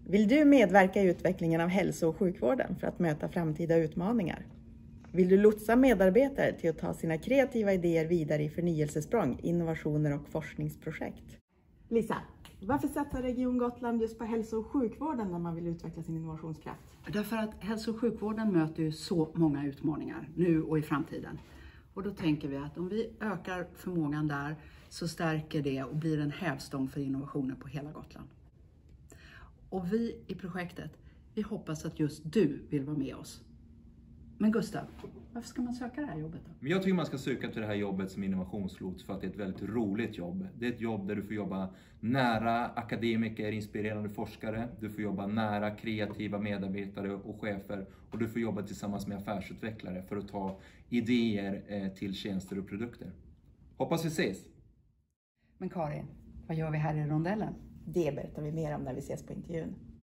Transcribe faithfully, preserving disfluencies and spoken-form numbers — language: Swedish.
Vill du medverka i utvecklingen av hälso- och sjukvården för att möta framtida utmaningar? Vill du lotsa medarbetare till att ta sina kreativa idéer vidare i förnyelsesprång, innovationer och forskningsprojekt? Lisa, varför satsar Region Gotland just på hälso- och sjukvården när man vill utveckla sin innovationskraft? Därför att hälso- och sjukvården möter ju så många utmaningar nu och i framtiden. Och då tänker vi att om vi ökar förmågan där så stärker det och blir en hävstång för innovationer på hela Gotland. Och vi i projektet, vi hoppas att just du vill vara med oss. Men Gustav, varför ska man söka det här jobbet då? Jag tycker man ska söka till det här jobbet som innovationslots för att det är ett väldigt roligt jobb. Det är ett jobb där du får jobba nära akademiker, inspirerande forskare. Du får jobba nära kreativa medarbetare och chefer. Och du får jobba tillsammans med affärsutvecklare för att ta idéer till tjänster och produkter. Hoppas vi ses! Men Karin, vad gör vi här i rondellen? Det berättar vi mer om när vi ses på intervjun.